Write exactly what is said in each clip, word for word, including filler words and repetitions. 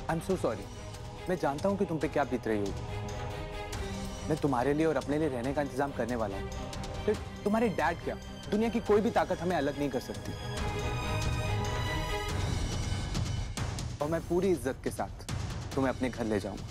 I am so sorry. मैं जानता हूँ कि तुम पे क्या बीत रही होगी। मैं तुम्हारे लिए और अपने लिए रहने का इंतजाम करने वाला हूँ। फिर तुम्हारे डैड क्या, दुनिया की कोई भी ताकत हमें अलग नहीं कर सकती। और मैं पूरी इज्जत के साथ तुम्हें अपने घर ले जाऊंगा।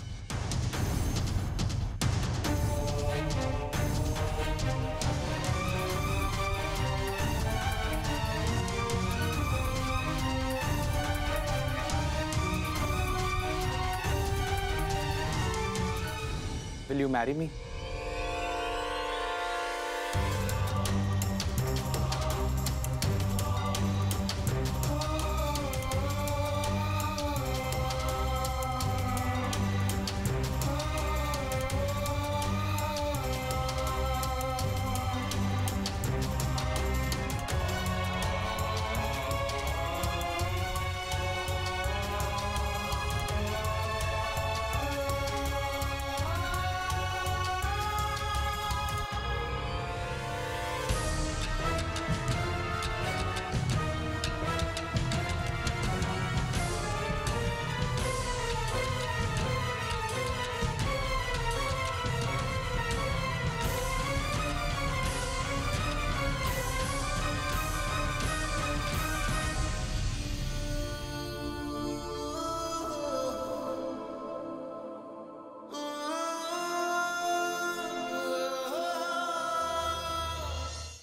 Will you marry me?